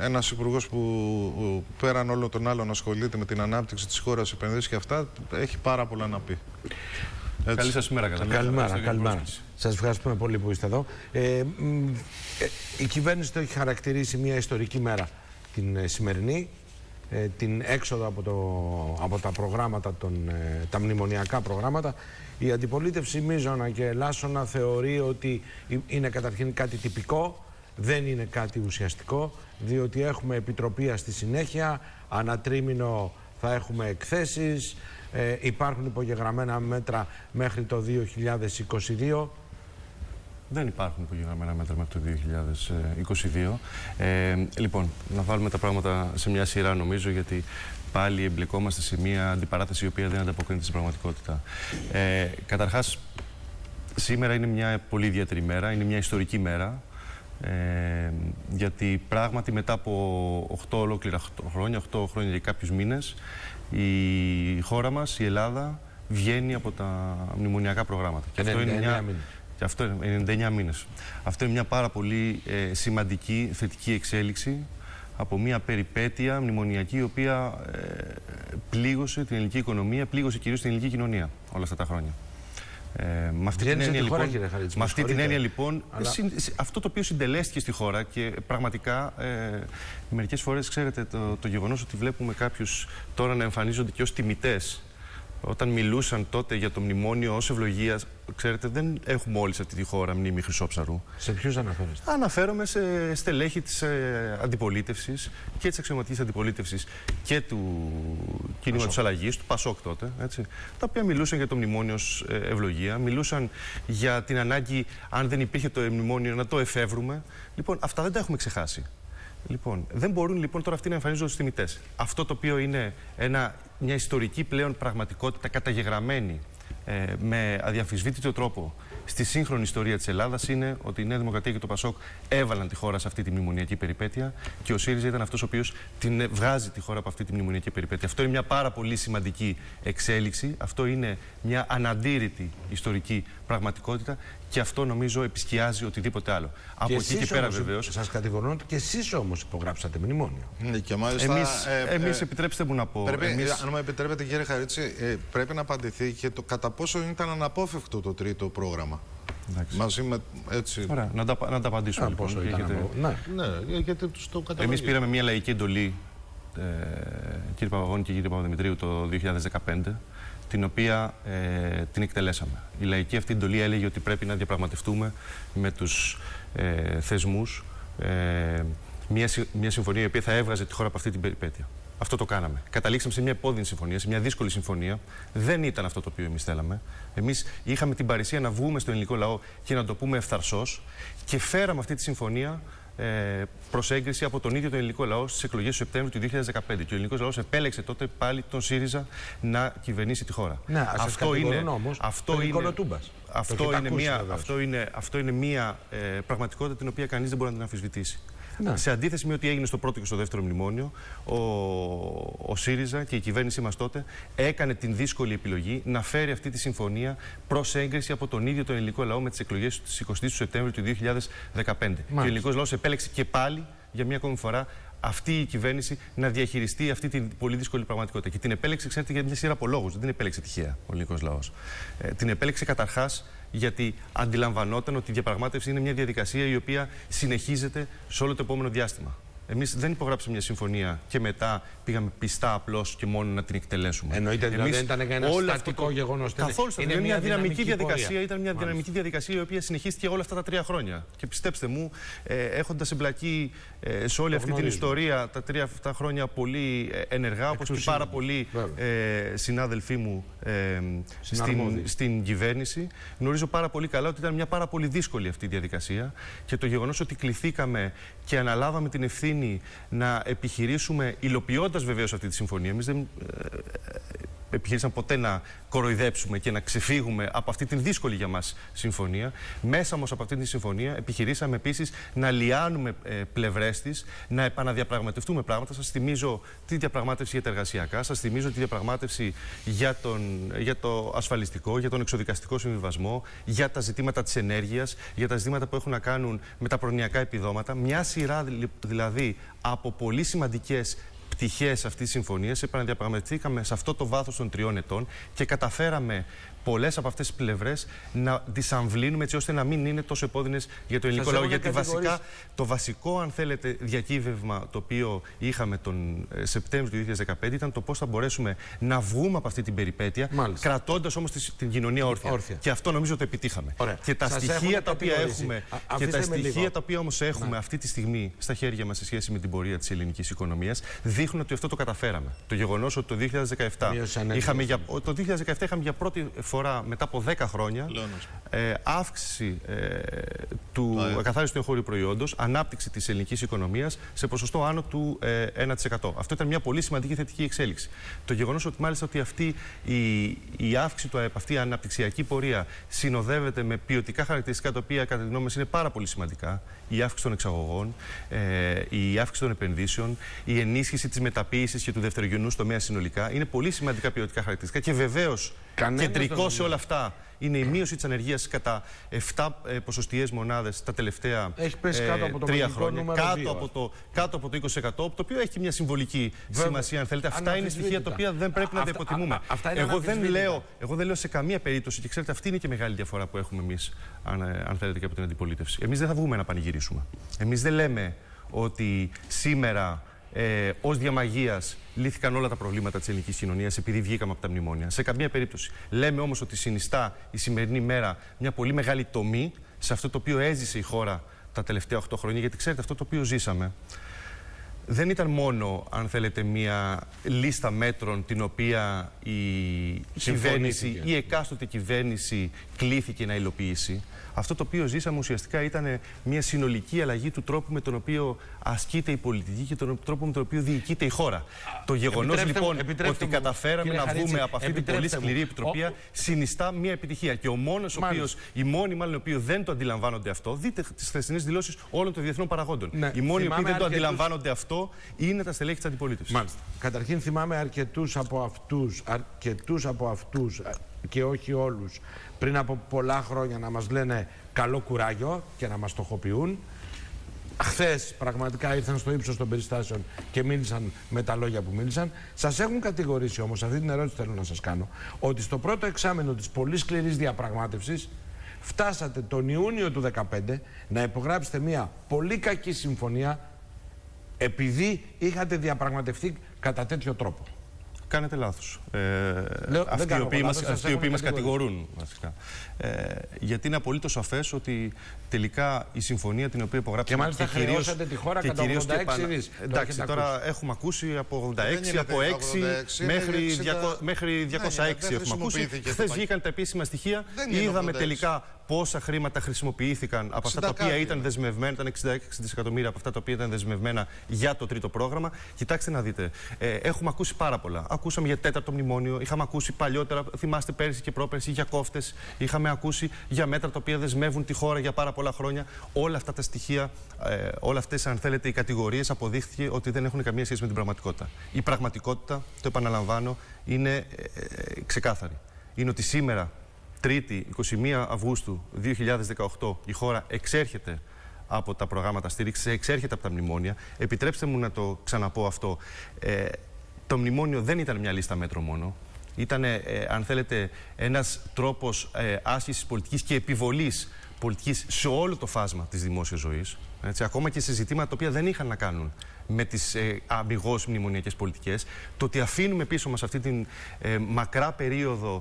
ένας υπουργός που πέραν όλων των άλλων ασχολείται με την ανάπτυξη της χώρας, επενδύσεις και αυτά, έχει πάρα πολλά να πει. Καλή σας ημέρα. Καλημέρα. Σας ευχαριστούμε πολύ που είστε εδώ. Η κυβέρνηση το έχει χαρακτηρίσει μια ιστορική μέρα την σημερινή. Την έξοδο από τα προγράμματα, τα μνημονιακά προγράμματα. Η αντιπολίτευση Μίζωνα και Λάσσονα θεωρεί ότι είναι καταρχήν κάτι τυπικό, δεν είναι κάτι ουσιαστικό, διότι έχουμε επιτροπία στη συνέχεια, ανατρίμηνο θα έχουμε εκθέσεις, υπάρχουν υπογεγραμμένα μέτρα μέχρι το 2022. Δεν υπάρχουν υπογεγραμμένα μέτρα μέχρι το 2022. Λοιπόν, να βάλουμε τα πράγματα σε μια σειρά, νομίζω, γιατί πάλι εμπλεκόμαστε σε μια αντιπαράθεση η οποία δεν ανταποκρίνεται στην πραγματικότητα. Καταρχάς, σήμερα είναι μια πολύ ιδιαίτερη μέρα, είναι μια ιστορική μέρα. Γιατί πράγματι μετά από 8 ολόκληρα χρόνια, 8 χρόνια και κάποιους μήνες, η χώρα μας, η Ελλάδα, βγαίνει από τα μνημονιακά προγράμματα. Και αυτό είναι και αυτό είναι 99 μήνες. Αυτό είναι μια πάρα πολύ σημαντική θετική εξέλιξη από μια περιπέτεια μνημονιακή η οποία πλήγωσε την ελληνική οικονομία, πλήγωσε κυρίως την ελληνική κοινωνία όλα αυτά τα χρόνια. Με αυτή την έννοια λοιπόν, αυτό το οποίο συντελέστηκε στη χώρα και πραγματικά μερικές φορές, ξέρετε, το γεγονός ότι βλέπουμε κάποιους τώρα να εμφανίζονται και ως τιμητές, όταν μιλούσαν τότε για το μνημόνιο ως ευλογία, ξέρετε, δεν έχουμε όλοι σε αυτή τη χώρα μνήμη Χρυσόψαρου. Σε ποιους αναφέρεστε? Αναφέρομαι σε στελέχη της αντιπολίτευσης και της αξιωματικής αντιπολίτευσης και του κινήματος αλλαγής, του Πασόκ τότε, έτσι, τα οποία μιλούσαν για το μνημόνιο ως ευλογία, μιλούσαν για την ανάγκη, αν δεν υπήρχε το μνημόνιο, να το εφεύρουμε. Λοιπόν, αυτά δεν τα έχουμε ξεχάσει. Λοιπόν, δεν μπορούν λοιπόν τώρα αυτοί να εμφανίζονται ως τιμητές. Αυτό το οποίο είναι μια ιστορική πλέον πραγματικότητα καταγεγραμμένη με αδιαμφισβήτητο τρόπο στη σύγχρονη ιστορία της Ελλάδας είναι ότι η Νέα Δημοκρατία και το Πασόκ έβαλαν τη χώρα σε αυτή τη μνημονιακή περιπέτεια και ο ΣΥΡΙΖΑ ήταν αυτός ο οποίος την βγάζει τη χώρα από αυτή τη μνημονιακή περιπέτεια. Αυτό είναι μια πάρα πολύ σημαντική εξέλιξη. Αυτό είναι μια αναντήρητη ιστορική πραγματικότητα και αυτό νομίζω επισκιάζει οτιδήποτε άλλο. Από εκεί και πέρα βεβαίως. Σας κατηγορούν ότι και εσείς όμως υπογράψατε μνημόνιο. Και μάλιστα, εμείς επιτρέψτε μου να πω. Αν μου επιτρέπετε, κύριε Χαρίτση, πρέπει να απαντηθεί και το κατά πόσο ήταν αναπόφευκτο το τρίτο πρόγραμμα. Μαζί με έτσι. Ωραία, να τα απαντήσουμε λοιπόν. Γιατί το καταλαβαίνω. Εμείς πήραμε μια λαϊκή εντολή, κύριε Παπαγώνη και κύριε Παπαδημητρίου, το 2015, την οποία την εκτελέσαμε. Η λαϊκή αυτή εντολή έλεγε ότι πρέπει να διαπραγματευτούμε με τους θεσμούς μια συμφωνία η οποία θα έβγαζε τη χώρα από αυτή την περιπέτεια. Αυτό το κάναμε. Καταλήξαμε σε μια επώδυνη συμφωνία, σε μια δύσκολη συμφωνία. Δεν ήταν αυτό το οποίο εμείς θέλαμε. Εμείς είχαμε την παρησία να βγούμε στον ελληνικό λαό και να το πούμε ευθαρσώς και φέραμε αυτή τη συμφωνία προς έγκριση από τον ίδιο τον ελληνικό λαό στις εκλογές του Σεπτέμβριου του 2015. Και ο ελληνικός λαός επέλεξε τότε πάλι τον ΣΥΡΙΖΑ να κυβερνήσει τη χώρα. Ναι, αυτό είναι μια πραγματικότητα την οποία κανείς δεν μπορεί να την αμφισβητήσει. Ναι. Σε αντίθεση με ό,τι έγινε στο πρώτο και στο δεύτερο μνημόνιο, ο ΣΥΡΙΖΑ και η κυβέρνησή μας τότε έκανε την δύσκολη επιλογή να φέρει αυτή τη συμφωνία προς έγκριση από τον ίδιο τον ελληνικό λαό με τις εκλογές της 20 του Σεπτέμβριου του 2015. Και ο ελληνικός λαός επέλεξε και πάλι για μια ακόμη φορά αυτή η κυβέρνηση να διαχειριστεί αυτή την πολύ δύσκολη πραγματικότητα. Και την επέλεξε, ξέρετε, για μια σειρά από λόγους. Δεν την επέλεξε τυχαία ο ελληνικός λαός. Την επέλεξε καταρχάς γιατί αντιλαμβανόταν ότι η διαπραγμάτευση είναι μια διαδικασία η οποία συνεχίζεται σε όλο το επόμενο διάστημα. Εμείς δεν υπογράψαμε μια συμφωνία και μετά πήγαμε πιστά απλώς και μόνο να την εκτελέσουμε. Εννοείται δηλαδή δεν ήταν ένα στατικό γεγονός. Καθόλου. Είναι μια δυναμική διαδικασία. Ήταν μια δυναμική διαδικασία η οποία συνεχίστηκε όλα αυτά τα 3 χρόνια. Και πιστέψτε μου, έχοντας εμπλακεί σε όλη αυτή την ιστορία τα 3 αυτά χρόνια πολύ ενεργά, όπως και πάρα πολλοί συνάδελφοί μου στην κυβέρνηση, γνωρίζω πάρα πολύ καλά ότι ήταν μια πάρα πολύ δύσκολη αυτή η διαδικασία και το γεγονός ότι κληθήκαμε και αναλάβαμε την ευθύνη να επιχειρήσουμε, υλοποιώντας βεβαίως αυτή τη συμφωνία. Εμείς δεν επιχειρήσαμε ποτέ να κοροϊδέψουμε και να ξεφύγουμε από αυτή την δύσκολη για μας συμφωνία. Μέσα όμως από αυτή τη συμφωνία επιχειρήσαμε επίσης να λιάνουμε πλευρές της, να επαναδιαπραγματευτούμε πράγματα. Σας θυμίζω τη διαπραγμάτευση για τα εργασιακά, σας θυμίζω τη διαπραγμάτευση για το ασφαλιστικό, για τον εξοδικαστικό συμβιβασμό, για τα ζητήματα της ενέργειας, για τα ζητήματα που έχουν να κάνουν με τα προνοιακά επιδόματα. Μια σειρά δηλαδή από πολύ σημαντικές πτυχές αυτής της συμφωνίας επαναδιαπραγματευτήκαμε σε αυτό το βάθος των 3 ετών και καταφέραμε πολλές από αυτές τις πλευρές να τις αμβλύνουμε έτσι ώστε να μην είναι τόσο επώδυνες για το ελληνικό λαό. Γιατί βασικά το βασικό, αν θέλετε, διακύβευμα το οποίο είχαμε τον Σεπτέμβριο του 2015 ήταν το πώς θα μπορέσουμε να βγούμε από αυτή την περιπέτεια, κρατώντας όμως την κοινωνία όρθια. Και αυτό νομίζω το επιτύχαμε. Ωραία. Και τα στοιχεία τα οποία έχουμε, και τα στοιχεία τα οποία όμως έχουμε αυτή τη στιγμή στα χέρια μας σε σχέση με την πορεία της ελληνικής οικονομίας δείχνουν ότι αυτό το καταφέραμε. Το γεγονός ότι το 2017 είχαμε για πρώτη φορά μετά από 10 χρόνια αύξηση του ακαθάριστου εγχώριου προϊόντος, ανάπτυξη της ελληνικής οικονομίας σε ποσοστό άνω του 1%. Αυτό ήταν μια πολύ σημαντική θετική εξέλιξη. Το γεγονός ότι μάλιστα ότι αυτή η αύξηση του ΑΕΠ, αυτή η αναπτυξιακή πορεία συνοδεύεται με ποιοτικά χαρακτηριστικά τα οποία κατά τη γνώμη μας είναι πάρα πολύ σημαντικά. Η αύξηση των εξαγωγών, η αύξηση των επενδύσεων, η ενίσχυση της μεταποίησης και του δευτερογενούς τομέα συνολικά είναι πολύ σημαντικά ποιοτικά χαρακτηριστικά και βεβαίως κεντρικό σε όλα αυτά είναι η μείωση της ανεργίας κατά 7 ποσοστιαίες μονάδες τα τελευταία 3 χρόνια. Κάτω από το 20%, το οποίο έχει μια συμβολική σημασία, αν θέλετε. Αυτά είναι στοιχεία τα οποία δεν πρέπει να τα υποτιμούμε. Εγώ δεν λέω σε καμία περίπτωση, και ξέρετε, αυτή είναι και μεγάλη διαφορά που έχουμε εμείς, αν θέλετε, και από την αντιπολίτευση. Εμείς δεν θα βγούμε να πανηγυρίσουμε. Εμείς δεν λέμε ότι σήμερα ως διαμαγείας λύθηκαν όλα τα προβλήματα της ελληνικής κοινωνίας επειδή βγήκαμε από τα μνημόνια. Σε καμία περίπτωση. Λέμε όμως ότι συνιστά η σημερινή μέρα μια πολύ μεγάλη τομή σε αυτό το οποίο έζησε η χώρα τα τελευταία 8 χρόνια. Γιατί ξέρετε, αυτό το οποίο ζήσαμε δεν ήταν μόνο, αν θέλετε, μια λίστα μέτρων την οποία η κυβέρνηση, η εκάστοτε κυβέρνηση κλήθηκε να υλοποιήσει. Αυτό το οποίο ζήσαμε ουσιαστικά ήταν μια συνολική αλλαγή του τρόπου με τον οποίο ασκείται η πολιτική και τον τρόπο με τον οποίο διοικείται η χώρα. Το γεγονός λοιπόν ότι καταφέραμε να βγούμε από αυτή την πολύ σκληρή επιτροπή συνιστά μια επιτυχία. Και οι μόνοι μάλλον οι οποίοι δεν το αντιλαμβάνονται αυτό, δείτε τις χθεσινές δηλώσεις όλων των διεθνών παραγόντων. Οι μόνοι οι οποίοι δεν το αντιλαμβάνονται αυτό είναι τα στελέχη της αντιπολίτευσης. Μάλιστα. Καταρχήν θυμάμαι αρκετούς από αυτούς και όχι όλους, πριν από πολλά χρόνια να μας λένε καλό κουράγιο και να μας στοχοποιούν. Χθες πραγματικά ήρθαν στο ύψος των περιστάσεων και μίλησαν με τα λόγια που μίλησαν. Σας έχουν κατηγορήσει όμως, αυτή την ερώτηση θέλω να σας κάνω, ότι στο πρώτο εξάμηνο της πολύ σκληρής διαπραγμάτευσης φτάσατε τον Ιούνιο του 2015 να υπογράψετε μια πολύ κακή συμφωνία επειδή είχατε διαπραγματευτεί κατά τέτοιο τρόπο. Κάνετε λάθος. Αυτοί οι οποίοι μας κατηγορούν, βασικά. Γιατί είναι απολύτως σαφές ότι τελικά η συμφωνία την οποία υπογράψαμε. Και μάλιστα χρεώσατε τη χώρα κατά 86 δις. Εντάξει, τώρα έχουμε ακούσει από 86, από 6 μέχρι 206 έχουμε ακούσει. Χθες βγήκαν τα επίσημα στοιχεία. Είδαμε τελικά πόσα χρήματα χρησιμοποιήθηκαν από αυτά τα οποία ήταν δεσμευμένα. Ήταν 66 δισεκατομμύρια από αυτά τα οποία ήταν δεσμευμένα για το τρίτο πρόγραμμα. Κοιτάξτε να δείτε. Έχουμε ακούσει πάρα πολλά. Ακούσαμε για 4ο μνημόνιο. Είχαμε ακούσει παλιότερα, θυμάστε, πέρυσι και πρόπερσι, για κόφτες. Είχαμε ακούσει για μέτρα τα οποία δεσμεύουν τη χώρα για πάρα πολλά χρόνια. Όλα αυτά τα στοιχεία, όλα αυτές, αν θέλετε, οι κατηγορίες αποδείχθηκε ότι δεν έχουν καμία σχέση με την πραγματικότητα. Η πραγματικότητα, το επαναλαμβάνω, είναι ξεκάθαρη. Είναι ότι σήμερα, Τρίτη, 21 Αυγούστου 2018, η χώρα εξέρχεται από τα προγράμματα στήριξης, εξέρχεται από τα μνημόνια. Επιτρέψτε μου να το ξαναπώ αυτό. Το μνημόνιο δεν ήταν μια λίστα μέτρων μόνο. Ήταν, αν θέλετε, ένας τρόπος άσκησης πολιτικής και επιβολής πολιτικής σε όλο το φάσμα της δημόσιας ζωής. Έτσι, ακόμα και σε ζητήματα τα οποία δεν είχαν να κάνουν με τις αμιγώς μνημονιακές πολιτικές. Το ότι αφήνουμε πίσω μας αυτή την μακρά περίοδο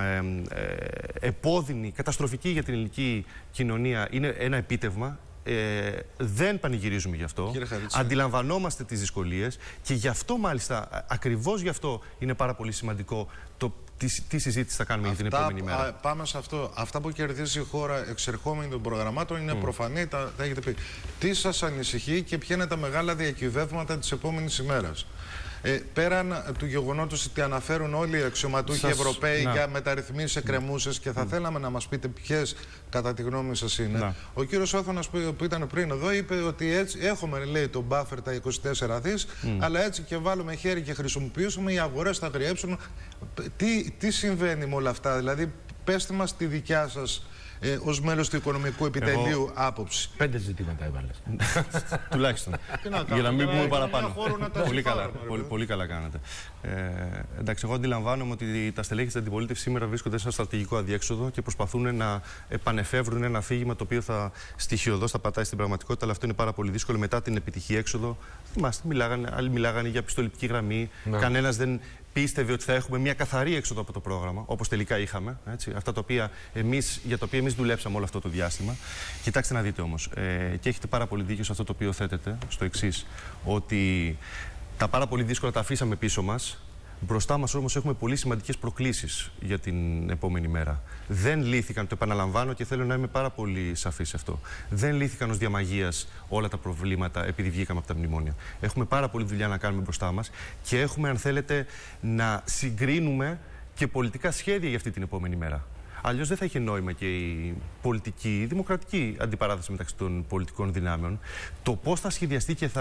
επώδυνη, καταστροφική για την ελληνική κοινωνία, είναι ένα επίτευγμα. Δεν πανηγυρίζουμε γι' αυτό. Αντιλαμβανόμαστε τις δυσκολίες και γι' αυτό, μάλιστα, ακριβώς γι' αυτό είναι πάρα πολύ σημαντικό τι συζήτηση θα κάνουμε για την επόμενη μέρα. Πάμε σε αυτό. Αυτά που κερδίζει η χώρα εξερχόμενη των προγραμμάτων είναι προφανή, τα έχετε πει. Τι σας ανησυχεί και ποια είναι τα μεγάλα διακυβεύματα της επόμενης ημέρας? Πέραν του γεγονότος ότι αναφέρουν όλοι οι αξιωματούχοι Ευρωπαίοι για μεταρρυθμίσεις εκκρεμούσες και θα θέλαμε να μας πείτε ποιες κατά τη γνώμη σας είναι. Ο κύριος Όθωνας που ήταν πριν εδώ είπε ότι έτσι έχουμε, λέει, το buffer τα 24 δις, αλλά έτσι και βάλουμε χέρι και χρησιμοποιήσουμε, οι αγορές θα γριέψουν. Τι συμβαίνει με όλα αυτά, δηλαδή πέστε μας τη δικιά σας ως μέλος του Οικονομικού Επιτελείου άποψη. 5 ζητήματα έβαλες. Τουλάχιστον. Για να μην πούμε παραπάνω. Πολύ καλά κάνατε. Εντάξει, εγώ αντιλαμβάνομαι ότι τα στελέχη της αντιπολίτευσης σήμερα βρίσκονται σε ένα στρατηγικό αδιέξοδο και προσπαθούν να επανεφεύρουν ένα αφήγημα το οποίο θα στοιχειωδώς θα πατάει στην πραγματικότητα, αλλά αυτό είναι πάρα πολύ δύσκολο μετά την επιτυχή έξοδο. Θυμάστε, άλλοι μιλάγανε για πιστοληπτική γραμμή. Κανένας δεν πίστευε ότι θα έχουμε μια καθαρή έξοδο από το πρόγραμμα, όπως τελικά είχαμε. Έτσι, αυτά για τα οποία εμείς δουλέψαμε όλο αυτό το διάστημα. Κοιτάξτε να δείτε όμως, και έχετε πάρα πολύ δίκιο σε αυτό το οποίο θέτετε, στο εξής, ότι τα πάρα πολύ δύσκολα τα αφήσαμε πίσω μας. Μπροστά μας όμως έχουμε πολύ σημαντικές προκλήσεις για την επόμενη μέρα. Δεν λύθηκαν, το επαναλαμβάνω και θέλω να είμαι πάρα πολύ σαφής σε αυτό. Δεν λύθηκαν ως διαμαγείας όλα τα προβλήματα επειδή βγήκαμε από τα μνημόνια. Έχουμε πάρα πολλή δουλειά να κάνουμε μπροστά μας και έχουμε, αν θέλετε, να συγκρίνουμε και πολιτικά σχέδια για αυτή την επόμενη μέρα. Αλλιώς δεν θα είχε νόημα και η πολιτική, η δημοκρατική αντιπαράθεση μεταξύ των πολιτικών δυνάμεων. Το πώς θα σχεδιαστεί και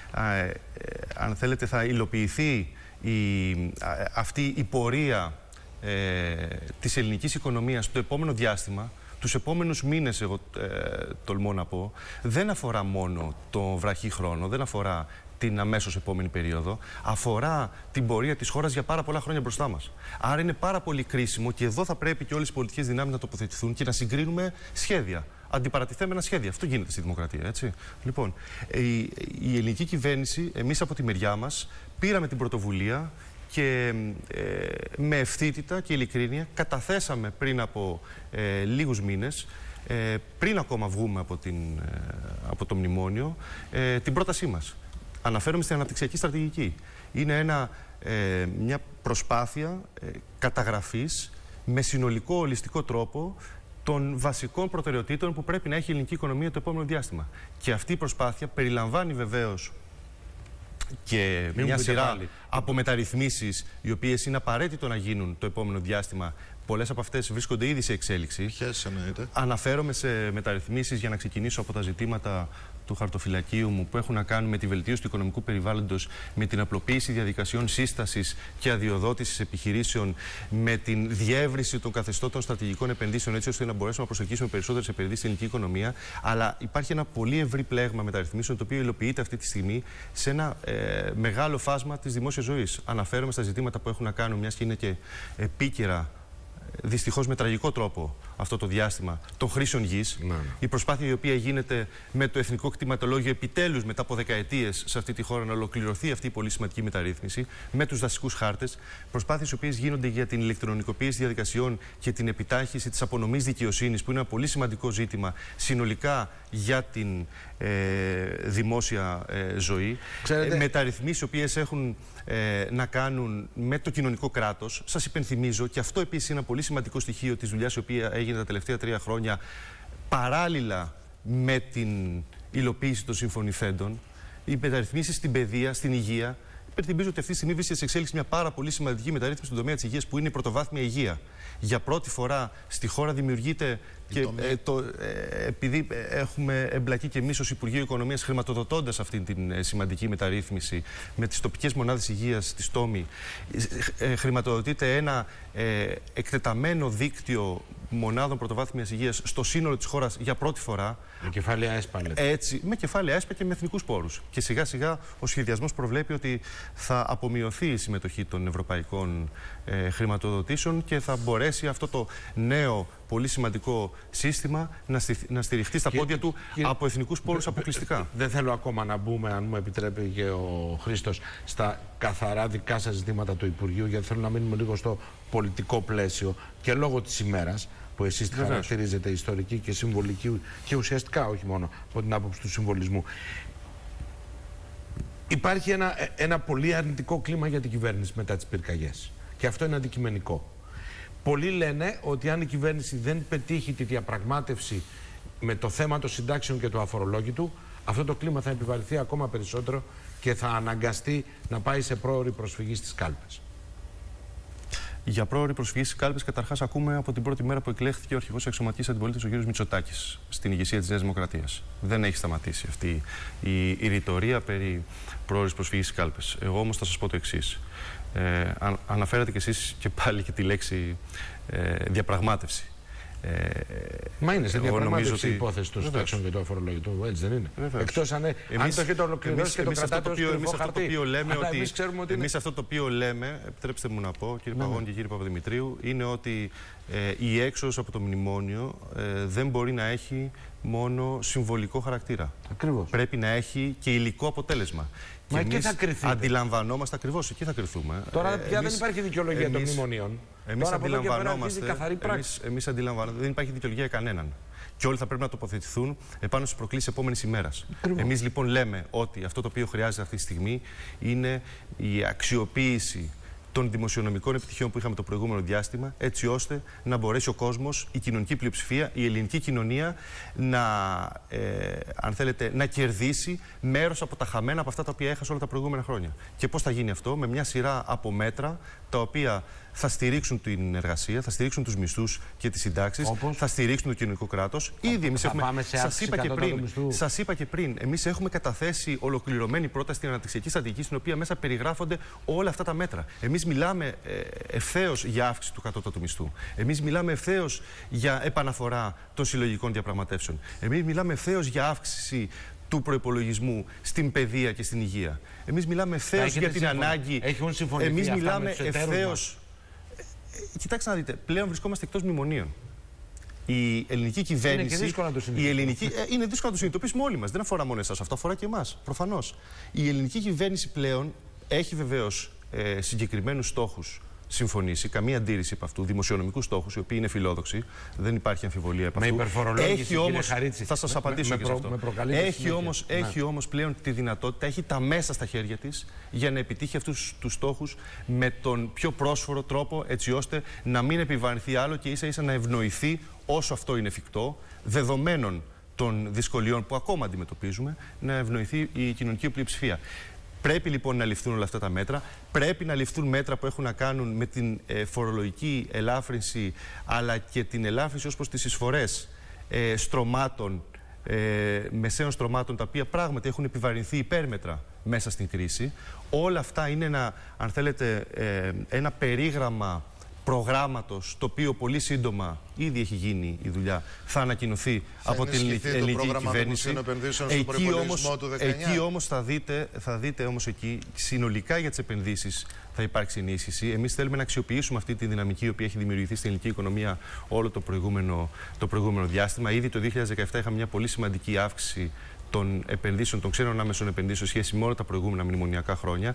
αν θέλετε, θα υλοποιηθεί αυτή η πορεία της ελληνικής οικονομίας το επόμενο διάστημα, τους επόμενους μήνες, εγώ τολμώ να πω, δεν αφορά μόνο το βραχή χρόνο, δεν αφορά την αμέσως επόμενη περίοδο, αφορά την πορεία της χώρας για πάρα πολλά χρόνια μπροστά μας. Άρα είναι πάρα πολύ κρίσιμο και εδώ θα πρέπει και όλες οι πολιτικές δυνάμεις να τοποθετηθούν και να συγκρίνουμε σχέδια. Αντιπαρατηθέμενα σχέδια. Αυτό γίνεται στη δημοκρατία, έτσι. Λοιπόν, η ελληνική κυβέρνηση, εμείς από τη μεριά μας, πήραμε την πρωτοβουλία και με ευθύτητα και ειλικρίνεια καταθέσαμε πριν από λίγους μήνες, πριν ακόμα βγούμε από το μνημόνιο, την πρότασή μας. Αναφέρομαι στην αναπτυξιακή στρατηγική. Είναι μια προσπάθεια καταγραφής με συνολικό ολιστικό τρόπο των βασικών προτεραιοτήτων που πρέπει να έχει η ελληνική οικονομία το επόμενο διάστημα. Και αυτή η προσπάθεια περιλαμβάνει βεβαίως και μια σειρά από μεταρρυθμίσεις οι οποίες είναι απαραίτητο να γίνουν το επόμενο διάστημα. Πολλές από αυτές βρίσκονται ήδη σε εξέλιξη. Ποιες εννοείται? Αναφέρομαι σε μεταρρυθμίσεις, για να ξεκινήσω από τα ζητήματα του χαρτοφυλακίου μου, που έχουν να κάνουν με τη βελτίωση του οικονομικού περιβάλλοντος, με την απλοποίηση διαδικασιών σύστασης και αδειοδότησης επιχειρήσεων, με την διεύρυνση των καθεστώτων στρατηγικών επενδύσεων, έτσι ώστε να μπορέσουμε να προσελκύσουμε περισσότερες επενδύσεις στην ελληνική οικονομία. Αλλά υπάρχει ένα πολύ ευρύ πλέγμα μεταρρυθμίσεων, το οποίο υλοποιείται αυτή τη στιγμή σε ένα μεγάλο φάσμα της δημόσιας ζωής. Αναφέρομαι στα ζητήματα που έχουν να κάνουν, μιας και είναι και επίκαιρα, δυστυχώς με τραγικό τρόπο αυτό το διάστημα, των χρήσεων γης. Η προσπάθεια η οποία γίνεται με το εθνικό κτηματολόγιο, επιτέλους μετά από δεκαετίες σε αυτή τη χώρα, να ολοκληρωθεί αυτή η πολύ σημαντική μεταρρύθμιση, με τους δασικούς χάρτες. Προσπάθειες οι οποίες γίνονται για την ηλεκτρονικοποίηση διαδικασιών και την επιτάχυνση της απονομής δικαιοσύνης, που είναι ένα πολύ σημαντικό ζήτημα συνολικά για την δημόσια ζωή. Μεταρρυθμίσεις οι οποίες έχουν να κάνουν με το κοινωνικό κράτος. Σας υπενθυμίζω, και αυτό επίσης είναι ένα πολύ σημαντικό στοιχείο της δουλειάς η οποία έγινε τα τελευταία 3 χρόνια, παράλληλα με την υλοποίηση των συμφωνηθέντων, οι μεταρρυθμίσεις στην παιδεία, στην υγεία. Υπενθυμίζω ότι αυτή τη στιγμή βρίσκεται σε εξέλιξη μια πάρα πολύ σημαντική μεταρρύθμιση στον τομέα της υγείας, που είναι η πρωτοβάθμια υγεία. Για πρώτη φορά στη χώρα δημιουργείται, και επειδή έχουμε εμπλακεί και εμείς ως Υπουργείο Οικονομίας χρηματοδοτώντας αυτή την σημαντική μεταρρύθμιση με τις τοπικές μονάδες υγείας της ΤΟΜΗ, χρηματοδοτείται ένα εκτεταμένο δίκτυο μονάδων πρωτοβάθμιας υγείας στο σύνολο της χώρας για πρώτη φορά. Με κεφάλαια ΕΣΠΑ, λέτε. Έτσι, με κεφάλαια ΕΣΠΑ και με εθνικούς πόρους. Και σιγά σιγά ο σχεδιασμός προβλέπει ότι θα απομειωθεί η συμμετοχή των ευρωπαϊκών χρηματοδοτήσεων και θα μπορέσει αυτό το νέο πολύ σημαντικό σύστημα να στηριχτεί στα πόδια του από εθνικούς πόρους αποκλειστικά. Δεν θέλω ακόμα να μπούμε, αν μου επιτρέπει και ο Χρήστος, στα καθαρά δικά σας ζητήματα του Υπουργείου, γιατί θέλω να μείνουμε λίγο στο πολιτικό πλαίσιο και λόγω της ημέρας που εσείς τη χαρακτηρίζετε ιστορική και συμβολική, και ουσιαστικά όχι μόνο από την άποψη του συμβολισμού. Υπάρχει ένα πολύ αρνητικό κλίμα για την κυβέρνηση μετά τις πυρκαγιές. Και αυτό είναι αντικειμενικό. Πολλοί λένε ότι αν η κυβέρνηση δεν πετύχει τη διαπραγμάτευση με το θέμα των συντάξεων και του αφορολόγητου, αυτό το κλίμα θα επιβαρυνθεί ακόμα περισσότερο και θα αναγκαστεί να πάει σε πρόωρη προσφυγή στις κάλπες. Για πρόωρη προσφυγή στις κάλπες, καταρχάς, ακούμε από την πρώτη μέρα που εκλέχθηκε ο αρχηγός αξιωματικής αντιπολίτευσης, ο κ. Μητσοτάκης, στην ηγεσία της Νέας Δημοκρατίας. Δεν έχει σταματήσει αυτή η ρητορία περί πρόωρης προσφυγής στις κάλπες. Εγώ όμως θα σας πω το εξής. Αναφέρατε κι εσείς και πάλι και τη λέξη διαπραγμάτευση. Μα είναι σε διαπραγμάτευση η υπόθεση των συντάξεων και του αφορολογητού, έτσι δεν είναι? Εκτός αν το έχετε ολοκληρώσει και το κρατάτε ως κρυφό χαρτί. Εμείς αυτό το οποίο λέμε, επιτρέψτε μου να πω, κύριε Παγώνη και κύριε Παπαδημητρίου, είναι ότι η έξοδος από το μνημόνιο δεν μπορεί να έχει μόνο συμβολικό χαρακτήρα. Ακριβώς. Πρέπει να έχει και υλικό αποτέλεσμα. Μα εκεί θα κρυθείτε. Αντιλαμβανόμαστε ακριβώς, εκεί θα κρυθούμε. Τώρα πια δεν υπάρχει δικαιολογία των μνημονίων. Εμείς αντιλαμβανόμαστε, δεν υπάρχει δικαιολογία για κανέναν. Και όλοι θα πρέπει να τοποθετηθούν επάνω στις προκλήσεις της επόμενης ημέρας. Εμείς λοιπόν λέμε ότι αυτό το οποίο χρειάζεται αυτή τη στιγμή είναι η αξιοποίηση των δημοσιονομικών επιτυχιών που είχαμε το προηγούμενο διάστημα, έτσι ώστε να μπορέσει ο κόσμος, η κοινωνική πλειοψηφία, η ελληνική κοινωνία αν θέλετε, να κερδίσει μέρος από τα χαμένα από αυτά τα οποία έχασε όλα τα προηγούμενα χρόνια. Και πώς θα γίνει αυτό? Με μια σειρά από μέτρα τα οποία θα στηρίξουν την εργασία, θα στηρίξουν τους μισθούς και τις συντάξεις, θα στηρίξουν το κοινωνικό κράτος. Ήδη εμείς έχουμε. Σας είπα και πριν, εμείς έχουμε καταθέσει ολοκληρωμένη πρόταση στην αναπτυξιακή στρατηγική, στην οποία μέσα περιγράφονται όλα αυτά τα μέτρα. Εμείς μιλάμε ευθέως για αύξηση του κατώτατου μισθού. Εμείς μιλάμε ευθέως για επαναφορά των συλλογικών διαπραγματεύσεων. Εμείς μιλάμε ευθέως για αύξηση του προϋπολογισμού στην παιδεία και στην υγεία. Εμείς μιλάμε ευθέως για την ανάγκη. Εμείς μιλάμε ευθέως. Κοιτάξτε να δείτε, πλέον βρισκόμαστε εκτός μνημονίων. Η ελληνική κυβέρνηση. Είναι δύσκολο να το συνειδητοποιήσουμε. Είναι δύσκολο να το συνειδητοποιήσουμε όλοι μας. Δεν αφορά μόνο εσάς, αυτό αφορά και εμάς. Προφανώς. Η ελληνική κυβέρνηση πλέον έχει βεβαίως συγκεκριμένους στόχους συμφωνήσει, καμία αντίρρηση από αυτού, δημοσιονομικούς στόχους, οι οποίοι είναι φιλόδοξοι, δεν υπάρχει αμφιβολία από αυτού. Έχει όμως, θα σας απαντήσω και σε αυτό. Έχει όμως πλέον τη δυνατότητα, έχει τα μέσα στα χέρια της για να επιτύχει αυτούς τους στόχους με τον πιο πρόσφορο τρόπο, έτσι ώστε να μην επιβαρυνθεί άλλο και ίσα ίσα να ευνοηθεί όσο αυτό είναι εφικτό, δεδομένων των δυσκολιών που ακόμα αντιμετωπίζουμε, να ευνοηθεί η κοινωνική πλειοψηφία. Πρέπει λοιπόν να ληφθούν όλα αυτά τα μέτρα. Πρέπει να ληφθούν μέτρα που έχουν να κάνουν με την φορολογική ελάφρυνση, αλλά και την ελάφρυνση ως προς τις εισφορές στρωμάτων, μεσαίων στρωμάτων, τα οποία πράγματι έχουν επιβαρυνθεί υπέρμετρα μέσα στην κρίση. Όλα αυτά είναι αν θέλετε, ένα περίγραμμα προγράμματος, το οποίο πολύ σύντομα ήδη έχει γίνει η δουλειά, θα ανακοινωθεί από την ελληνική κυβέρνηση. Εκεί όμως θα δείτε όμως εκεί συνολικά για τις επενδύσεις θα υπάρξει ενίσχυση. Εμείς θέλουμε να αξιοποιήσουμε αυτή τη δυναμική η οποία έχει δημιουργηθεί στην ελληνική οικονομία όλο το προηγούμενο διάστημα. Ήδη το 2017 είχαμε μια πολύ σημαντική αύξηση των επενδύσεων, των ξένων άμεσων επενδύσεων σχέση με όλα τα προηγούμενα μνημονιακά χρόνια.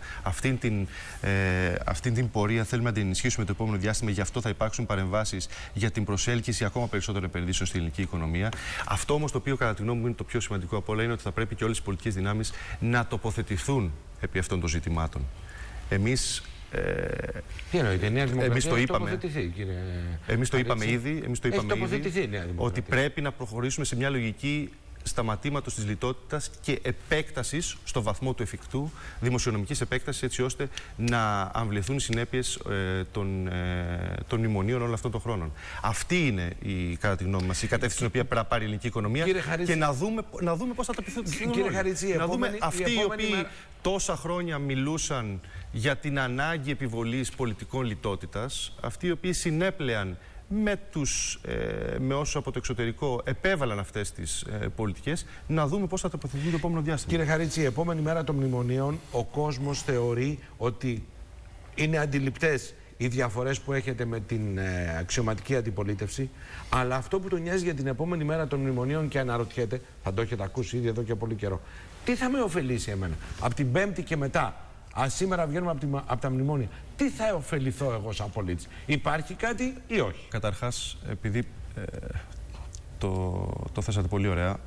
Αυτήν την πορεία θέλουμε να την ενισχύσουμε το επόμενο διάστημα. Γι' αυτό θα υπάρξουν παρεμβάσεις για την προσέλκυση ακόμα περισσότερων επενδύσεων στην ελληνική οικονομία. Αυτό όμως το οποίο κατά τη γνώμη μου είναι το πιο σημαντικό από όλα είναι ότι θα πρέπει και όλες οι πολιτικές δυνάμεις να τοποθετηθούν επί αυτών των ζητημάτων. Εμείς. Τι εννοείται, η Νέα Δημοκρατία εμείς το είπαμε. Εμείς το είπαμε ήδη ότι πρέπει να προχωρήσουμε σε μια λογική σταματήματος της λιτότητας και επέκτασης στο βαθμό του εφικτού, δημοσιονομικής επέκτασης, έτσι ώστε να αμβληθούν οι συνέπειες των μνημονίων όλων αυτών των χρόνων. Αυτή είναι, κατά τη γνώμη μας, η κατεύθυνση στην οποία πρέπει να πάρει η ελληνική οικονομία και να δούμε πώς θα τα πειθούν. Να δούμε αυτοί οι οποίοι τόσα χρόνια μιλούσαν για την ανάγκη επιβολής πολιτικών λιτότητας, αυτοί οι οποίοι συνέπλεαν με όσους από το εξωτερικό επέβαλαν αυτές τις πολιτικές, να δούμε πώς θα τοποθετηθούν το επόμενο διάστημα. Κύριε Χαρίτση, η επόμενη μέρα των μνημονίων ο κόσμος θεωρεί ότι είναι αντιληπτές οι διαφορές που έχετε με την αξιωματική αντιπολίτευση, αλλά αυτό που τον νοιάζει για την επόμενη μέρα των μνημονίων και αναρωτιέται, θα το έχετε ακούσει ήδη εδώ και πολύ καιρό, τι θα με ωφελήσει εμένα από την Πέμπτη και μετά? Σήμερα βγαίνουμε από τα μνημόνια. Τι θα ωφεληθώ εγώ σαν πολίτης? Υπάρχει κάτι ή όχι? Καταρχάς, επειδή το θέσατε πολύ ωραία,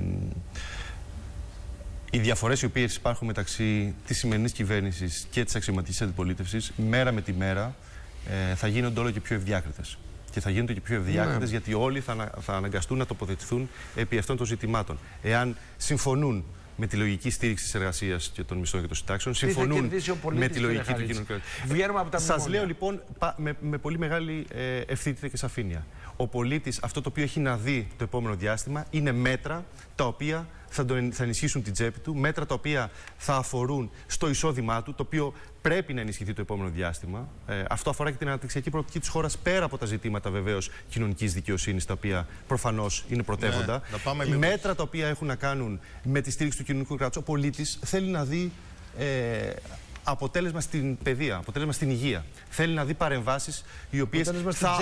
οι διαφορές οι οποίες υπάρχουν μεταξύ της σημερινής κυβέρνησης και της αξιωματικής αντιπολίτευσης, μέρα με τη μέρα, θα γίνονται όλο και πιο ευδιάκριτες. Και θα γίνονται και πιο ευδιάκριτες, γιατί όλοι θα αναγκαστούν να τοποθετηθούν επί αυτών των ζητημάτων. Εάν συμφωνούν με τη λογική στήριξη της εργασίας και των μισθών και των συντάξεων, συμφωνούν με τη λογική του κοινωνικού κράτους. Σας λέω λοιπόν με πολύ μεγάλη ευθύτητα και σαφήνεια. Ο πολίτης αυτό το οποίο έχει να δει το επόμενο διάστημα είναι μέτρα τα οποία θα ενισχύσουν την τσέπη του, μέτρα τα οποία θα αφορούν στο εισόδημά του, το οποίο πρέπει να ενισχυθεί το επόμενο διάστημα. Αυτό αφορά και την αναπτυξιακή προοπτική της χώρας, πέρα από τα ζητήματα βεβαίως κοινωνικής δικαιοσύνης, τα οποία προφανώς είναι πρωτεύοντα. Ναι, μέτρα τα οποία έχουν να κάνουν με τη στήριξη του κοινωνικού κράτους. Ο πολίτης θέλει να δει αποτέλεσμα στην παιδεία, αποτέλεσμα στην υγεία. Θέλει να δει παρεμβάσεις οι οποίες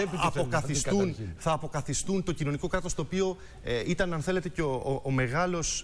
θα αποκαθιστούν το κοινωνικό κράτος, το οποίο ήταν, αν θέλετε, και ο μεγάλος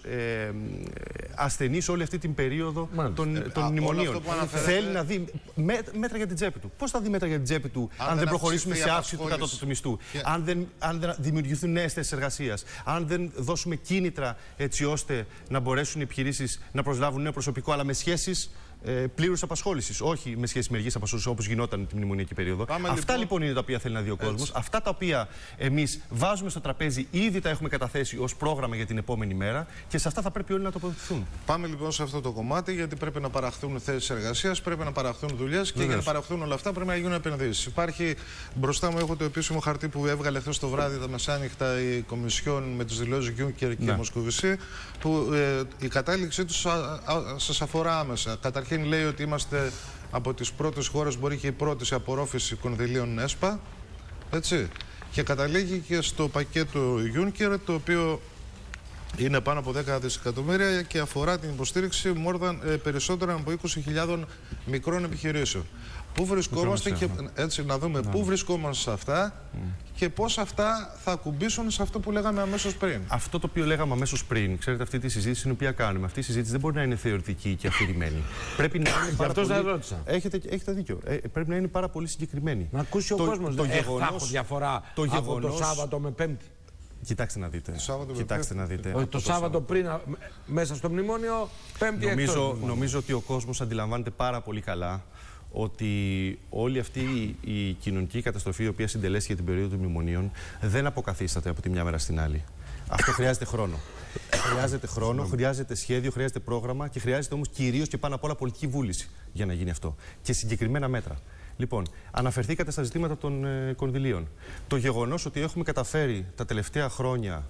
ασθενής όλη αυτή την περίοδο των μνημονίων. Θέλει να δει μέτρα για την τσέπη του. Πώς θα δει μέτρα για την τσέπη του αν δεν προχωρήσουμε σε αύξηση του κατώτατου μισθού, αν δεν δημιουργηθούν νέες θέσεις εργασίας, αν δεν δώσουμε κίνητρα έτσι ώστε να μπορέσουν οι επιχειρήσεις να προσλάβουν νέο προσωπικό, αλλά με σχέσεις πλήρους απασχόλησης, όχι με σχέση μερικής απασχόλησης όπως γινόταν την μνημονιακή περίοδο. Αυτά λοιπόν είναι τα οποία θέλει να δει ο κόσμος. Αυτά τα οποία εμείς βάζουμε στο τραπέζι, ήδη τα έχουμε καταθέσει ως πρόγραμμα για την επόμενη μέρα και σε αυτά θα πρέπει όλοι να τοποθετηθούν. Πάμε λοιπόν σε αυτό το κομμάτι, γιατί πρέπει να παραχθούν θέσεις εργασίας, πρέπει να παραχθούν δουλειές και για να παραχθούν όλα αυτά πρέπει να γίνουν επενδύσεις. Υπάρχει μπροστά μου, έχω το επίσημο χαρτί που έβγαλε χθες το βράδυ τα μεσάνυχτα η Κομισιόν με τις δηλώσεις Juncker και Μοσκοβισή, που η κατάληξή τους σας αφορά άμεσα. Καταρχήν λέει ότι είμαστε από τις πρώτες χώρες, μπορεί και η πρώτη σε απορρόφηση κονδυλίων ΕΣΠΑ, έτσι. Και καταλήγει και στο πακέτο Juncker, το οποίο είναι πάνω από 10 δισεκατομμύρια και αφορά την υποστήριξη περισσότερων από 20.000 μικρών επιχειρήσεων. Πού βρισκόμαστε και έτσι να δούμε πού βρισκόμαστε σε αυτά και πώς αυτά θα ακουμπήσουν σε αυτό που λέγαμε αμέσως πριν. Αυτό το οποίο λέγαμε αμέσως πριν, ξέρετε, αυτή τη συζήτηση την οποία κάνουμε, αυτή η συζήτηση δεν μπορεί να είναι θεωρητική και αφηρημένη. Πρέπει να είναι πάρα πολύ... Έχετε δίκιο. Πρέπει να είναι πάρα πολύ συγκεκριμένη. Να ακούσει ο κόσμος. Θα έχω διαφορά από το Σάββατο με Πέμπτη. Κοιτάξτε να δείτε. Κοιτάξτε να δείτε. Το Σάββατο πριν, μέσα στο μνημόνιο, Πέμπτη εκτός. Νομίζω ότι ο κόσμος αντιλαμβάνεται πάρα πολύ καλά ότι όλη αυτή η κοινωνική καταστροφή η οποία συντελέσει για την περίοδο των μνημονίων δεν αποκαθίσταται από τη μια μέρα στην άλλη. Αυτό χρειάζεται χρόνο. Χρειάζεται χρόνο, χρειάζεται σχέδιο, χρειάζεται πρόγραμμα και χρειάζεται όμως κυρίως και πάνω απ' όλα πολιτική βούληση για να γίνει αυτό. Και συγκεκριμένα μέτρα. Λοιπόν, αναφερθήκατε στα ζητήματα των κονδυλίων. Το γεγονός ότι έχουμε καταφέρει τα τελευταία χρόνια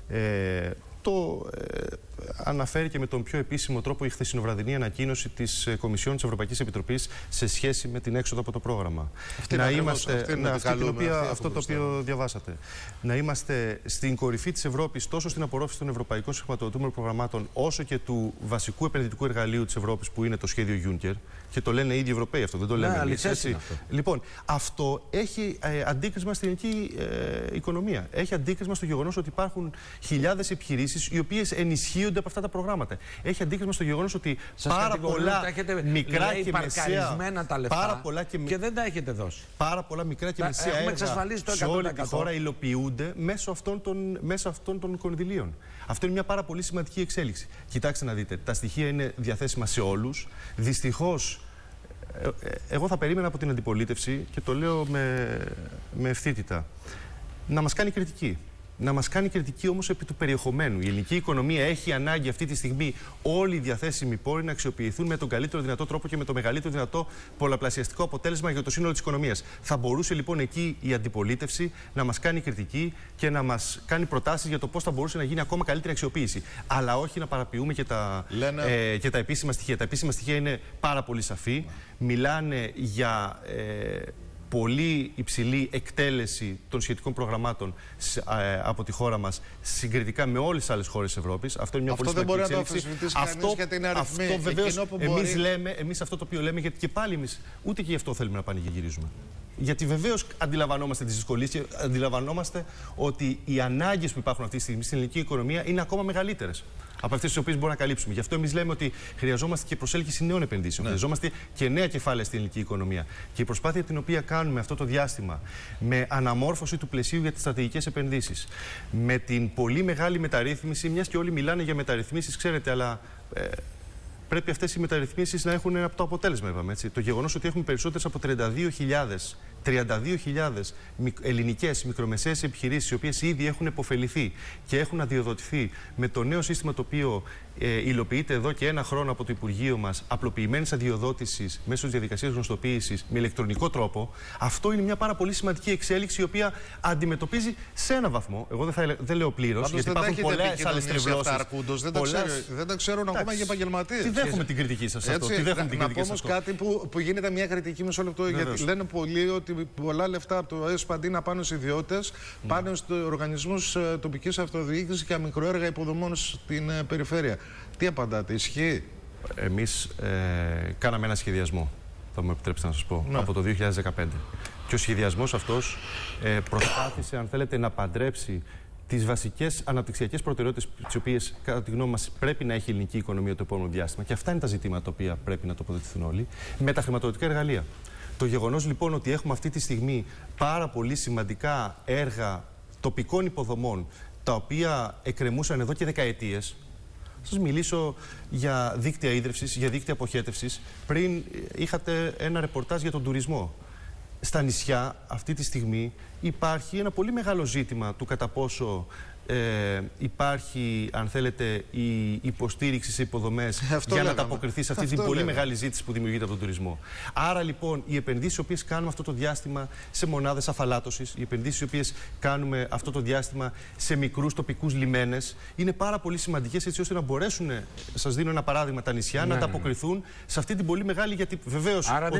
το αναφέρει και με τον πιο επίσημο τρόπο η χθεσινοβραδινή ανακοίνωση της Κομισιόν της Ευρωπαϊκής Επιτροπής σε σχέση με την έξοδο από το πρόγραμμα. Αυτό το οποίο διαβάσατε. Να είμαστε στην κορυφή της Ευρώπης τόσο στην απορρόφηση των ευρωπαϊκών συγχρηματοδοτούμενων προγραμμάτων, όσο και του βασικού επενδυτικού εργαλείου της Ευρώπης που είναι το σχέδιο Juncker. Και το λένε οι ίδιοι Ευρωπαίοι αυτό, δεν το λέμε εμείς. Λοιπόν, αυτό έχει αντίκρισμα στην ελληνική οικονομία. Έχει αντίκρισμα στο γεγονός ότι υπάρχουν χιλιάδες επιχειρήσεις οι οποίες ενισχύονται από αυτά τα προγράμματα. Έχει αντίκρισμα στο γεγονός ότι πάρα πολλά μικρά και μεσαία. Πάρα πολλά και δεν τα έχετε δώσει. Πάρα πολλά μικρά και μεσαία έργα σε όλη τη χώρα υλοποιούνται μέσω αυτών των κονδυλίων. Αυτό είναι μια πάρα πολύ σημαντική εξέλιξη. Κοιτάξτε να δείτε, τα στοιχεία είναι διαθέσιμα σε όλους. Δυστυχώς, εγώ θα περίμενα από την αντιπολίτευση, και το λέω με ευθύτητα, να μας κάνει κριτική. Να μας κάνει κριτική όμως επί του περιεχομένου. Η ελληνική οικονομία έχει ανάγκη αυτή τη στιγμή όλοι οι διαθέσιμοι πόροι να αξιοποιηθούν με τον καλύτερο δυνατό τρόπο και με το μεγαλύτερο δυνατό πολλαπλασιαστικό αποτέλεσμα για το σύνολο της οικονομίας. Θα μπορούσε λοιπόν εκεί η αντιπολίτευση να μας κάνει κριτική και να μας κάνει προτάσεις για το πώς θα μπορούσε να γίνει ακόμα καλύτερη αξιοποίηση. Αλλά όχι να παραποιούμε και τα επίσημα στοιχεία. Τα επίσημα στοιχεία είναι πάρα πολύ σαφή. Μιλάνε για πολύ υψηλή εκτέλεση των σχετικών προγραμμάτων από τη χώρα μας συγκριτικά με όλες τις άλλες χώρες της Ευρώπης. Αυτό είναι μια πολύ σημαντική εξέλιξη. Αυτό βεβαίως εμείς αυτό το οποίο λέμε, γιατί και πάλι εμείς ούτε και γι' αυτό θέλουμε να πανηγυρίζουμε. Γιατί βεβαίως αντιλαμβανόμαστε τις δυσκολίες και αντιλαμβανόμαστε ότι οι ανάγκες που υπάρχουν αυτή τη στιγμή στην ελληνική οικονομία είναι ακόμα μεγαλύτερες από αυτές τις οποίες μπορούμε να καλύψουμε. Γι' αυτό εμείς λέμε ότι χρειαζόμαστε και προσέλκυση νέων επενδύσεων. Χρειαζόμαστε και νέα κεφάλαια στην ελληνική οικονομία. Και η προσπάθεια την οποία κάνουμε αυτό το διάστημα με αναμόρφωση του πλαισίου για τις στρατηγικές επενδύσεις, με την πολύ μεγάλη μεταρρύθμιση, μιας και όλοι μιλάνε για μεταρρυθμίσεις, ξέρετε, αλλά πρέπει αυτές οι μεταρρυθμίσεις να έχουν ένα από το αποτέλεσμα, είπαμε, έτσι. Το γεγονός ότι έχουμε περισσότερες από 32.000 32.000 ελληνικές μικρομεσαίες επιχειρήσεις, οι οποίες ήδη έχουν επωφεληθεί και έχουν αδειοδοτηθεί με το νέο σύστημα το οποίο υλοποιείται εδώ και ένα χρόνο από το Υπουργείο μας, απλοποιημένης αδειοδότησης μέσω της διαδικασίας γνωστοποίησης με ηλεκτρονικό τρόπο. Αυτό είναι μια πάρα πολύ σημαντική εξέλιξη, η οποία αντιμετωπίζει σε ένα βαθμό. Εγώ δεν λέω πλήρως, γιατί υπάρχουν πολλές άλλες τρευλώσεις. Δεν τα ξέρουν ακόμα οι επαγγελματίες. Τι δέχομαι την κριτική σας αυτό. Να πω όμως κάτι που γίνεται μια κριτική μισό λεπτό. Γιατί λένε πολλοί ότι πολλά λεφτά από το ΕΣΠΑ αντί να πάνε στους ιδιώτες, πάνε στους οργανισμούς τοπικής αυτοδιοίκησης και μικροέργα υποδομών στην περιφέρεια. Τι απαντάτε, ισχύει? Εμείς κάναμε ένα σχεδιασμό, θα μου επιτρέψετε να σας πω, από το 2015. Και ο σχεδιασμός αυτός προσπάθησε, αν θέλετε, να παντρέψει τις βασικές αναπτυξιακές προτεραιότητες, τις οποίες, κατά τη γνώμη μας, πρέπει να έχει η ελληνική οικονομία το επόμενο διάστημα. Και αυτά είναι τα ζητήματα τα οποία πρέπει να τοποθετηθούν όλοι, με τα χρηματοδοτικά εργαλεία. Το γεγονός λοιπόν ότι έχουμε αυτή τη στιγμή πάρα πολύ σημαντικά έργα τοπικών υποδομών, τα οποία εκκρεμούσαν εδώ και δεκαετίες. Σας μιλήσω για δίκτυα ίδρυυσης, για δίκτυα αποχέτευσης. Πριν είχατε ένα ρεπορτάζ για τον τουρισμό. Στα νησιά αυτή τη στιγμή υπάρχει ένα πολύ μεγάλο ζήτημα του κατά πόσο υπάρχει, αν θέλετε, η υποστήριξη σε υποδομές για να ανταποκριθεί σε αυτή την πολύ μεγάλη ζήτηση που δημιουργείται από τον τουρισμό. Άρα λοιπόν οι επενδύσεις οι οποίες κάνουμε αυτό το διάστημα σε μονάδες αφαλάτωσης, οι επενδύσεις οι οποίες κάνουμε αυτό το διάστημα σε μικρούς τοπικούς λιμένες, είναι πάρα πολύ σημαντικές, έτσι ώστε να μπορέσουν, σας δίνω ένα παράδειγμα, τα νησιά να ανταποκριθούν σε αυτή την πολύ μεγάλη, γιατί βεβαίως ο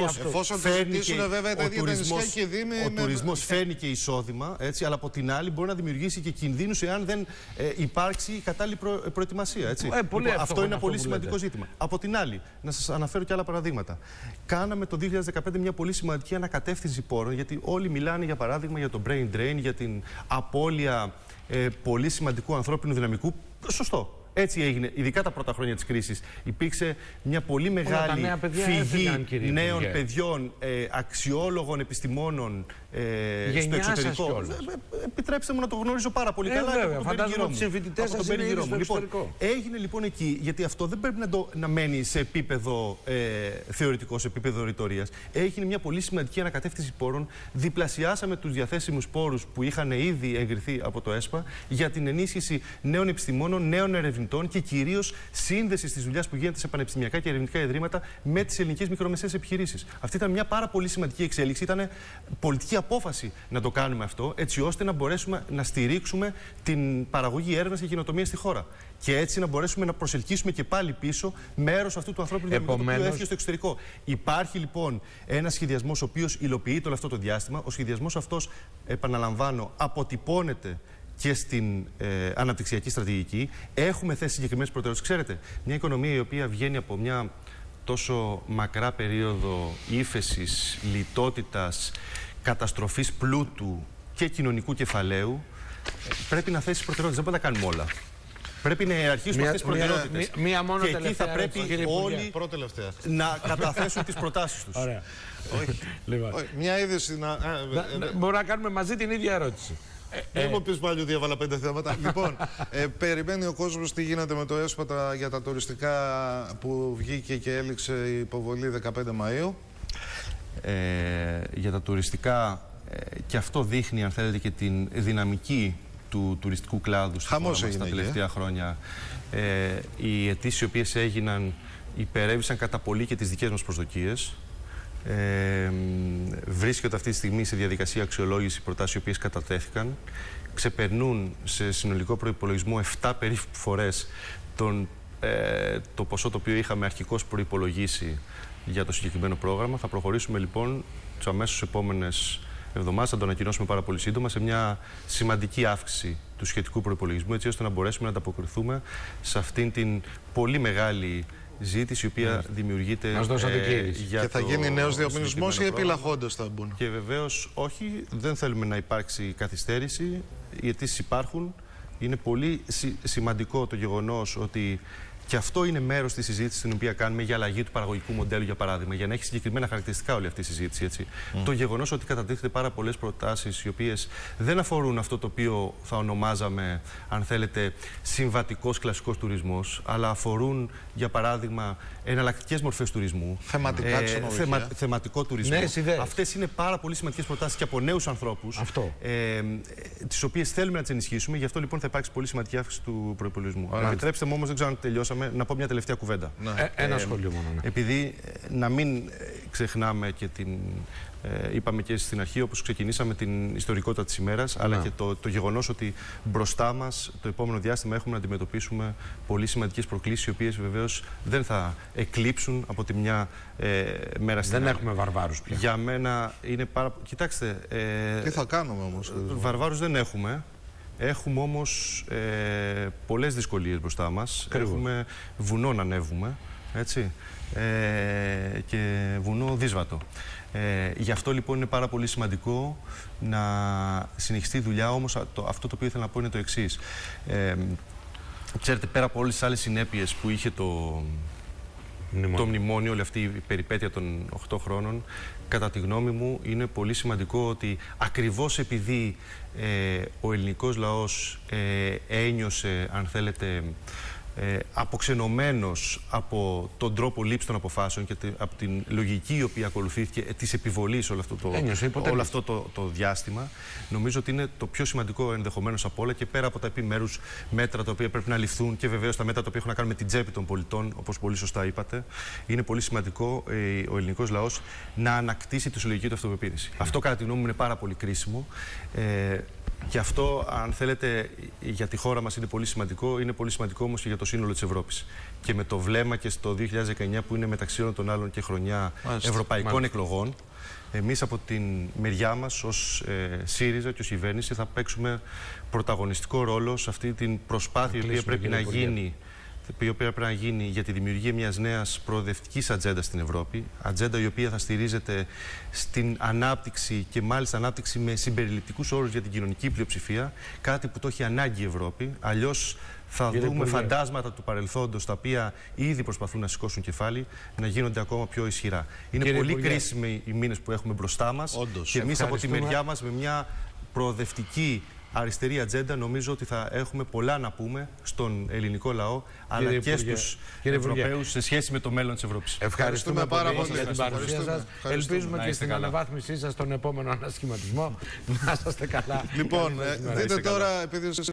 τουρισμός φέρνει και εισόδημα, έτσι, αλλά από την άλλη μπορεί να δημιουργήσει και κινδύνους εάν δεν υπάρξει κατάλληλη προετοιμασία. Έτσι. Αυτό είναι ένα πολύ σημαντικό ζήτημα. Από την άλλη, να σας αναφέρω και άλλα παραδείγματα. Κάναμε το 2015 μια πολύ σημαντική ανακατεύθυνση πόρων, γιατί όλοι μιλάνε για παράδειγμα για το brain drain, για την απώλεια πολύ σημαντικού ανθρώπινου δυναμικού. Σωστό. Έτσι έγινε, ειδικά τα πρώτα χρόνια της κρίσης. Υπήρξε μια πολύ μεγάλη φυγή νέων παιδιών, αξιόλογων επιστημόνων στο εξωτερικό. Επιτρέψτε μου να το γνωρίζω πάρα πολύ καλά από τον περίγυρό μου. Λοιπόν, έγινε λοιπόν εκεί, γιατί αυτό δεν πρέπει να μένει σε επίπεδο θεωρητικό, σε επίπεδο ρητορίας. Έγινε μια πολύ σημαντική ανακατεύθυνση πόρων. Διπλασιάσαμε τους διαθέσιμους πόρους που είχαν ήδη εγκριθεί από το ΕΣΠΑ για την ενίσχυση νέων επιστημόνων, νέων ερευνητών και κυρίως σύνδεση της δουλειάς που γίνεται σε πανεπιστημιακά και ερευνητικά ιδρύματα με τις ελληνικές μικρομεσαίες επιχειρήσεις. Αυτή ήταν μια πάρα πολύ σημαντική εξέλιξη. Ήταν πολιτική απόφαση να το κάνουμε αυτό, έτσι ώστε να μπορέσουμε να στηρίξουμε την παραγωγή έρευνας και καινοτομίας στη χώρα. Και έτσι να μπορέσουμε να προσελκύσουμε και πάλι πίσω μέρος αυτού του ανθρώπινου δυναμικού που έφυγε στο εξωτερικό. Υπάρχει λοιπόν ένας σχεδιασμός ο οποίος υλοποιείται όλο αυτό το διάστημα. Ο σχεδιασμός αυτός, επαναλαμβάνω, αποτυπώνεται και στην αναπτυξιακή στρατηγική. Έχουμε θέσει συγκεκριμένες προτεραιότητες. Ξέρετε, μια οικονομία η οποία βγαίνει από μια τόσο μακρά περίοδο ύφεσης, λιτότητας, καταστροφής πλούτου και κοινωνικού κεφαλαίου, πρέπει να θέσει προτεραιότητες. Δεν μπορούμε να τα κάνουμε όλα. Πρέπει να ιεραρχήσουμε αυτές τις προτεραιότητες. Και εκεί θα πρέπει όλοι να καταθέσουν τις προτάσεις τους. Ωραία. Μια είδηση να... Μπορούμε να κάνουμε μαζί την ίδια ερώτηση. Δεν μου πεις πάλι ότι έβαλα 5 θέματα. Λοιπόν, περιμένει ο κόσμος τι γίνεται με το ΕΣΠΑ για τα τουριστικά που βγήκε και έληξε η υποβολή 15 Μαΐου. Για τα τουριστικά, και αυτό δείχνει, αν θέλετε, και την δυναμική του τουριστικού κλάδου στη χώρα μας τα τελευταία χρόνια. Οι αιτήσεις οι οποίες έγιναν υπερέβησαν κατά πολύ και τις δικές μας προσδοκίες. Βρίσκονται αυτή τη στιγμή σε διαδικασία αξιολόγηση προτάσεις οι οποίες κατατέθηκαν. Ξεπερνούν σε συνολικό προϋπολογισμό 7 περίπου φορές το ποσό το οποίο είχαμε αρχικώς προϋπολογίσει για το συγκεκριμένο πρόγραμμα. Θα προχωρήσουμε λοιπόν τις αμέσως επόμενες εβδομάδες, θα το ανακοινώσουμε πάρα πολύ σύντομα, σε μια σημαντική αύξηση του σχετικού προϋπολογισμού, έτσι ώστε να μπορέσουμε να ανταποκριθούμε σε αυτήν την πολύ μεγάλη ζήτηση η οποία δημιουργείται για και θα γίνει νέος διαμονισμός ή επιλαχόντως θα μπουν? Και βεβαίως όχι, δεν θέλουμε να υπάρξει καθυστέρηση. Οι αιτήσεις υπάρχουν. Είναι πολύ σημαντικό το γεγονός ότι Και αυτό είναι μέρος της συζήτησης την οποία κάνουμε για αλλαγή του παραγωγικού μοντέλου, για παράδειγμα, για να έχει συγκεκριμένα χαρακτηριστικά όλη αυτή η συζήτηση. Έτσι. Το γεγονός ότι κατατίθεται πάρα πολλές προτάσεις οι οποίες δεν αφορούν αυτό το οποίο θα ονομάζαμε, αν θέλετε, συμβατικός κλασικός τουρισμός, αλλά αφορούν, για παράδειγμα, εναλλακτικές μορφές τουρισμού. Θεματικό τουρισμό. Αυτές είναι πάρα πολύ σημαντικές προτάσεις και από νέους ανθρώπους, τις οποίες θέλουμε να τις ενισχύσουμε. Γι' αυτό λοιπόν θα υπάρξει πολύ σημαντική αύξηση του προϋπολογισμού. Επιτρέψτε μου όμως, δεν ξέρω αν τελειώσαμε, να πω μια τελευταία κουβέντα. Ένα σχόλιο μόνο. Ναι. Επειδή να μην ξεχνάμε και την. Είπαμε και στην αρχή, όπως ξεκινήσαμε, την ιστορικότητα της ημέρας, αλλά και το γεγονός ότι μπροστά μας το επόμενο διάστημα έχουμε να αντιμετωπίσουμε πολύ σημαντικές προκλήσεις, οι οποίες βεβαίως δεν θα εκλείψουν από τη μια μέρα στην άλλη. Δεν έχουμε βαρβάρους πια. Για μένα είναι πάρα. Κοιτάξτε. Τι θα κάνουμε όμως? Βαρβάρους δεν έχουμε. Έχουμε όμως πολλές δυσκολίες μπροστά μας. Έχουμε βουνό να ανέβουμε, έτσι, και βουνό δύσβατο. Γι' αυτό λοιπόν είναι πάρα πολύ σημαντικό να συνεχιστεί η δουλειά, όμως αυτό το οποίο ήθελα να πω είναι το εξής. Ξέρετε, πέρα από όλες τις άλλες συνέπειες που είχε το μνημόνιο, όλη αυτή η περιπέτεια των 8 χρόνων, κατά τη γνώμη μου είναι πολύ σημαντικό ότι ακριβώς επειδή ο ελληνικός λαός ένιωσε, αν θέλετε, αποξενωμένος από τον τρόπο λήψης των αποφάσεων και από την λογική η οποία ακολουθήθηκε της επιβολής όλο αυτό το διάστημα, νομίζω ότι είναι το πιο σημαντικό ενδεχομένως από όλα, και πέρα από τα επιμέρους μέτρα τα οποία πρέπει να ληφθούν και βεβαίως τα μέτρα τα οποία έχουν να κάνουν με την τσέπη των πολιτών, όπως πολύ σωστά είπατε, είναι πολύ σημαντικό ο ελληνικός λαός να ανακτήσει τη συλλογική του αυτοπεποίθηση. Αυτό κατά τη γνώμη μου είναι πάρα πολύ κρίσιμο. Και αυτό, αν θέλετε, για τη χώρα μας είναι πολύ σημαντικό. Είναι πολύ σημαντικό όμως και για το σύνολο της Ευρώπης. Και με το βλέμμα και στο 2019, που είναι μεταξύ όλων των άλλων και χρονιά ευρωπαϊκών εκλογών, εμείς από την μεριά μας ως ΣΥΡΙΖΑ και ως κυβέρνηση θα παίξουμε πρωταγωνιστικό ρόλο σε αυτή την προσπάθεια η οποία πρέπει να γίνει για τη δημιουργία μιας νέας προοδευτικής ατζέντας στην Ευρώπη. Ατζέντα η οποία θα στηρίζεται στην ανάπτυξη, και μάλιστα ανάπτυξη με συμπεριληπτικούς όρους για την κοινωνική πλειοψηφία. Κάτι που το έχει ανάγκη η Ευρώπη. Αλλιώς θα δούμε φαντάσματα του παρελθόντος, τα οποία ήδη προσπαθούν να σηκώσουν κεφάλι, να γίνονται ακόμα πιο ισχυρά. Είναι πολύ κρίσιμοι οι μήνες που έχουμε μπροστά μας. Και εμείς από τη μεριά μας, με μια προοδευτική αριστερή ατζέντα, νομίζω ότι θα έχουμε πολλά να πούμε στον ελληνικό λαό, αλλά και στους Ευρωπαίους σε σχέση με το μέλλον της Ευρώπης. Ευχαριστούμε πάρα πολύ για την παρουσία σας. Ελπίζουμε και στην αναβάθμισή σας στον επόμενο ανασχηματισμό. Να είστε καλά. Λοιπόν, δείτε τώρα, επειδή